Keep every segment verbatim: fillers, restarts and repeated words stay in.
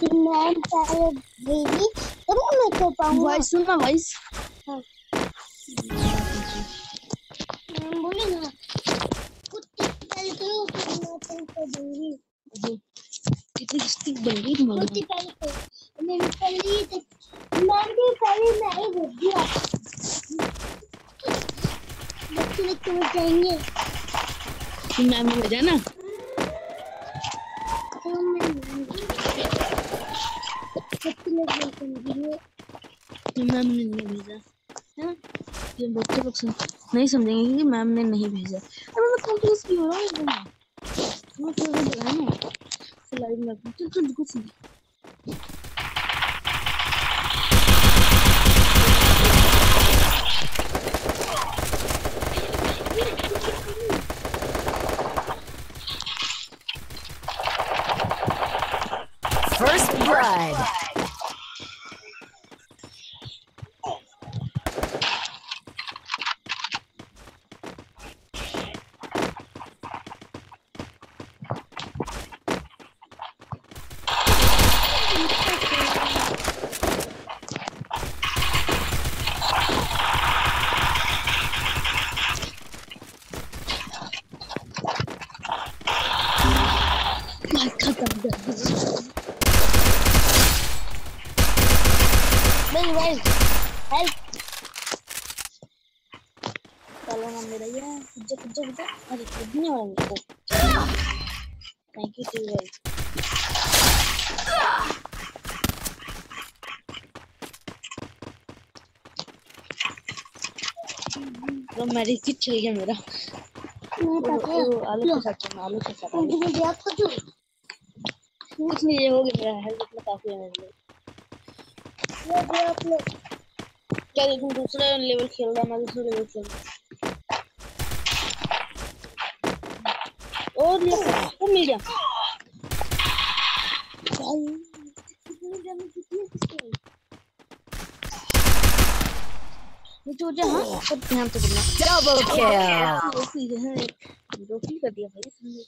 मैं पहले भेजी तब मैं कर पाऊंगा। वॉइस सुनना वॉइस। हाँ बोले ना कुत्ते पहले करो फिर मैं तेरे को दूंगी। कितनी स्टिक बन गई तुम्हारी? कुत्ते पहले करो मैंने पहले मैंने पहले मैं ही भेज दिया। बच्चे लोग तो जाएंगे तुम मैम ने भेजा ना? तो मैं बच्चे लोग समझेंगे। तुम मैम ने नहीं भेजा है ना? ये बच्चे लोग सुन नहीं समझेंगे कि मैम ने नहीं भेजा। अरे मैं कंफ्यूज भी हो रहा हूँ मैं। मैं तो ये बोला ना लाइव में चल चल कुछ नहीं। First blood. भाई भाई हेल्प चलो ना मेरा ये कुछ कुछ कुछ अरे कुछ नहीं हो रहा मेरे को। थैंक यू टू भाई। तो मेरी किट चल गया मेरा। नहीं पता आलू के साथ आलू के साथ मुझे याद कर दो। कुछ नहीं ये हो गया मेरा हेल्थ इतना काफी है मेरे लिए। ये दे आप लोग क्या तुम दूसरा लेवल खेल रहा मैं दूसरा लेवल खेल रहा और ये वो मिल गया भाई कितनी डैमेज कितनी किसके ये जो जा हां सब ध्यान से करना। Double kill. रोकी है रोकी कर दिया भाई इसने।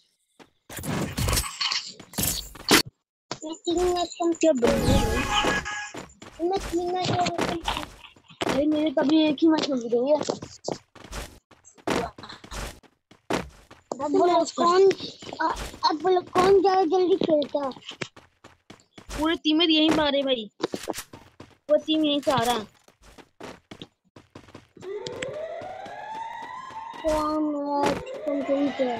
मैं तीन मैच कम क्या बन गया मैं तीन मैच और भाई मेरे कभी एक ही मैच खेल रही है। अब बोलो कौन अब बोलो कौन ज्यादा जल्दी खेलता। पूरे टीम में यहीं मारे भाई वो टीम यहीं से आ रहा है। कौन मैच कंप्लीट है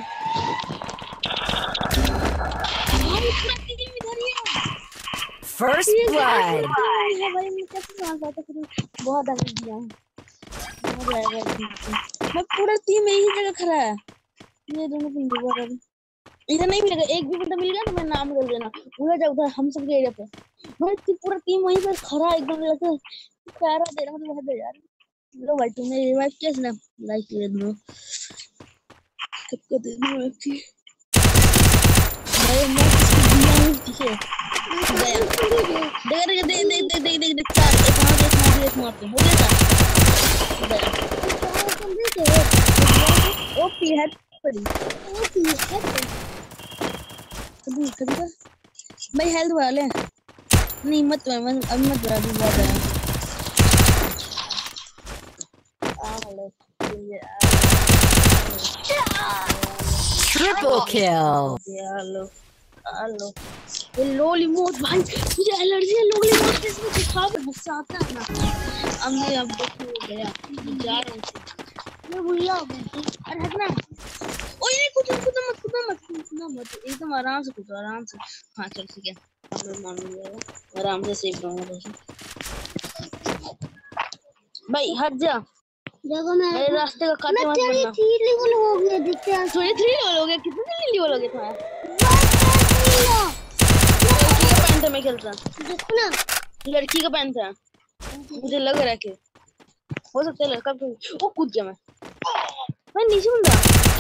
First blood. भाई मैं कैसे जान पाता फिर बहुत डैमेज दिया हूं। मैं पूरा टीम एक ही जगह खड़ा है। ये दोनों बंदे दोबारा इधर नहीं मिलेगा। एक भी बंदा मिल गया तो मैं नाम कर देना उधर जा उधर हम सब के एरिया पे भाई पूरा टीम वहीं पर खड़ा एकदम लगा पैरा दे रहा हूं तो यार। लो भाई तुमने रिवाइव किया ना लाइक ले दो सबको दे दो अच्छी भाई मैं किसी दिया नहीं दिखे दे दे दे दे दे दे चार एक मार एक मार एक मार हो गया था ओ पी है पड़ी ओ पी है कभी कभी भाई हेल्थ वाले नहीं मत मैं अब मत बड़ा भी बहुत है आ hello Triple kill. Hello hello ये लोली मोट भाई मुझे एलर्जी है लोली मोट से इसमें खा के गुस्सा आता है ना। अब मैं अब देखो हो गया जा रहा हूं मैं भूल गया। अरे हटना ओए ये कुछ कुछ मत कुछ मत कुछ मत एकदम आराम से कुछ आराम से। हां चल ठीक है मैं मान लिया आराम से सेव करूंगा भाई हट जा देखो मैं मेरे रास्ते का काटे मत मैं थ्री लेवल हो गया दिखते हैं। थ्री थ्री लेवल हो गया कितने लेवल हो गया तुम्हारा? लड़की का पैंट था मैं खेलता देखो ना लड़की का पैंट था मुझे लग रहा है कि हो सकता है लड़का वो कूद गया। मैं भाई नीचे बंदा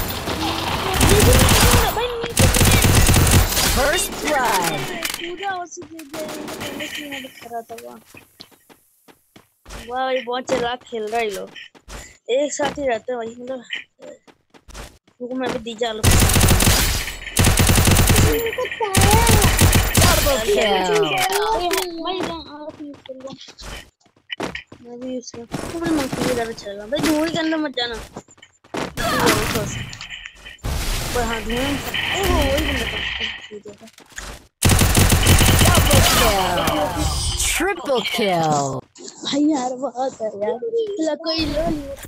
भाई नीचे First blood. पूरा उसी जगह से मदद कर रहा था वाह वाह भाई बहुत चलाक खेल रहा है लोग एक साथ ही रहते हैं भाई मतलब रुको मैं भी दी जालो Double kill. मैं भी यूज कर तो मैं मौके ज्यादा चलेगा भाई धूल के अंदर मत जाना पर हाँ धूल ओ वही बंदा Double kill. Triple kill. भाई यार बहुत है यार ला कोई लो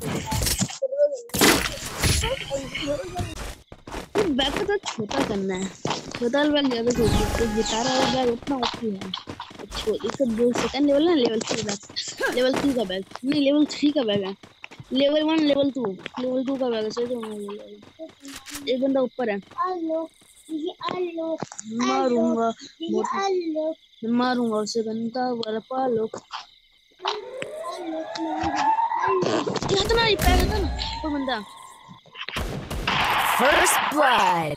बैग को तो छोटा करना है छोटा बैग ज्यादा छोटा गिटार वाला बैग उतना ओके है छोटी से दो सेकंड लेवल ना level three bag level three का बैग नहीं लेवल थ्री का बैग है level one level two level two का बैग है सही तो एक बंदा ऊपर है मारूंगा मारूंगा उसे बंदा वाला पालो कितना ही पैर था ना वो बंदा First blood.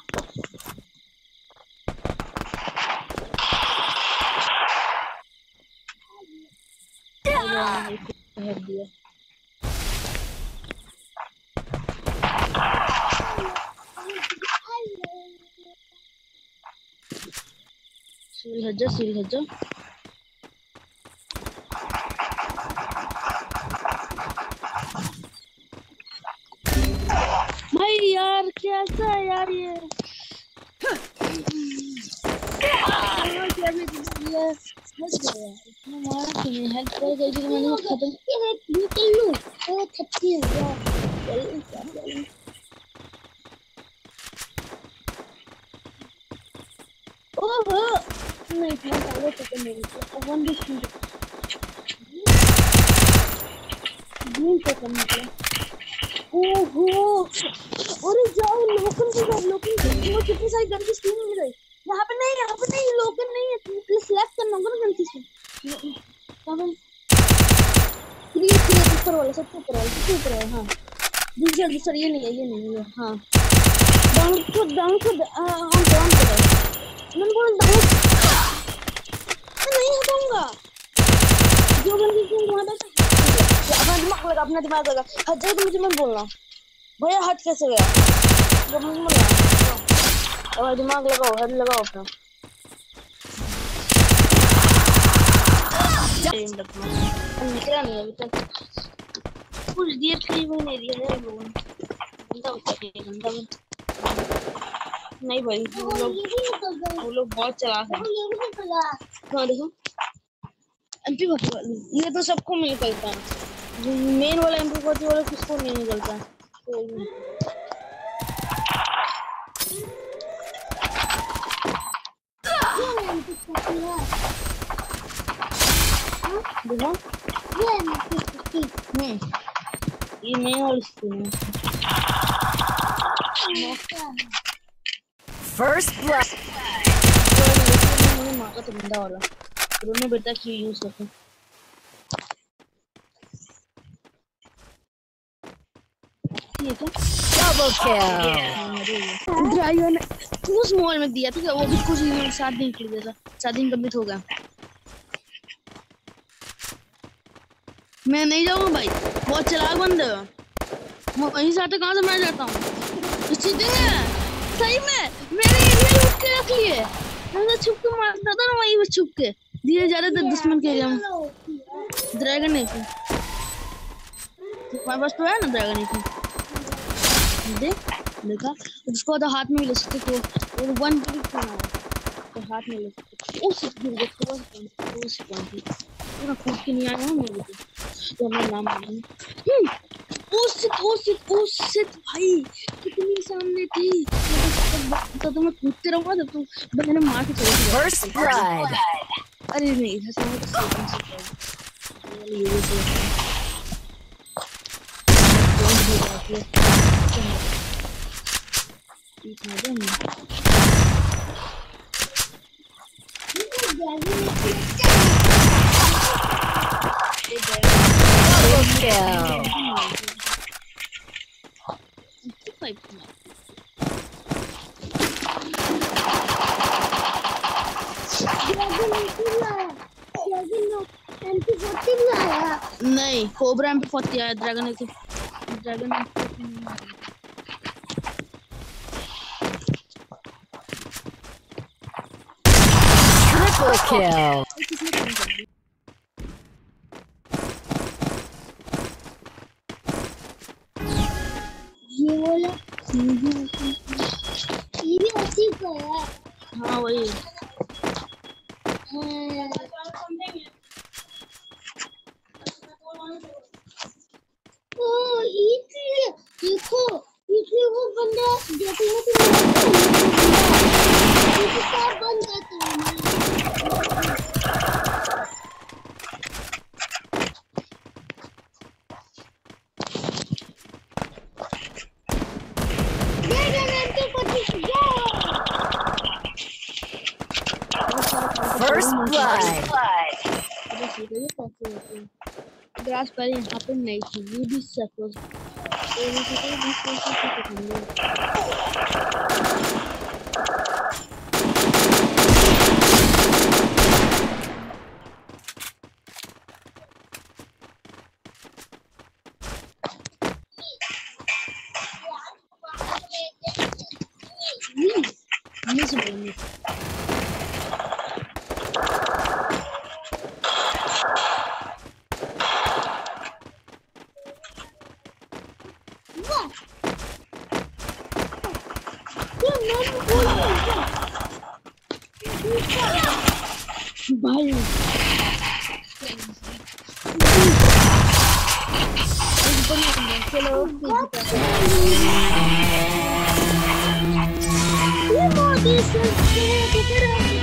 सील हज्जा सील हज्जा भाई यार कैसा है यार ये मारा क्यों हेल्प कर गई थी मैंने खत्म निकल लूं ओ थप्पी है यार ओहो नहीं इतना सारे सेकंड नहीं निकला वन डिस्टेंस ग्रीन सेकंड निकला ओहो अरे जाओ लोकन के साथ लोकन वो कितनी सारी गन की स्क्रीन मिल रही यहाँ पे नहीं यहाँ पे नहीं लोकन नहीं है तुम सिलेक्ट करना होगा ना गन की स्क्रीन कौन क्लियर क्लियर ऊपर वाला सबसे ऊपर वाला सबसे ऊपर वाला हाँ दूसरा दूसरा ये नहीं है ये नहीं है हाँ डाउन को डाउन को हम डाउन करें मैं बोल डाउन मैं नहीं हटाऊंगा जो गन की स्क्रीन वहाँ पे अपना दिमाग लगा अपना दिमाग लगा हट जाए तो मुझे मत बोलना भैया हट कैसे गया जब मुझे बोलना अब दिमाग लगाओ हट लगाओ अपना निकला नहीं अभी तक कुछ देर के भी नहीं दिया है लोगों ने गंदा होता है गंदा नहीं भाई वो लोग वो लोग बहुत चालाक हैं हाँ देखो एमपी फोर्टी ये तो सबको मिल पाता है मेन वाला एमपी फोर्टी वाला किसको नहीं निकलता है देखो ये ये मेन वाली स्किन है First blood. मुझे मारा तो बंदा वाला दोनों बेटा की यूज करते हैं ये क्या Double kill. ड्राइवर ने उस मॉल में दिया ठीक है वो भी कुछ दिन सात दिन के लिए था सात दिन कंप्लीट हो गया मैं नहीं जाऊंगा भाई बहुत चालाक बंदे हो मैं वहीं से आते कहाँ से मैं जाता हूँ चीटिंग है सही में मैंने ये लूट के रख लिए मैं तो छुप के मारता था ना वहीं पे छुप के धीरे जा रहे थे दुश्मन के एरिया में ड्रैगन नहीं थी तुम्हारे पास तो है ना ड्रैगन नहीं थी देख देखा उसको तो हाथ में ले सकते तो वो वन क्लिक करना तो हाथ में ले सकते उस गिर गए तो बस उस पॉइंट थी पूरा कूद के नहीं आया मेरे को तो मैं नाम मालूम उस उस उस भाई कितनी सामने थी तो तो मैं कूदते रहूंगा जब तुम मैंने मार के चली गई First blood. अरे नहीं इधर से मैं तो ये से Double kill. नहीं कोबरा एम पी फोर्टी आया ड्रैगन के ड्रैगन Triple kill. हाँ वही ओ इसलिए देखो इसलिए वो बंदा देते हैं तो वो सब बन जाते हैं ये जानते को जाओ First blood. ग्रास पर यहाँ पे नहीं थी ये भी सपोज भाई चलो ये मोदी से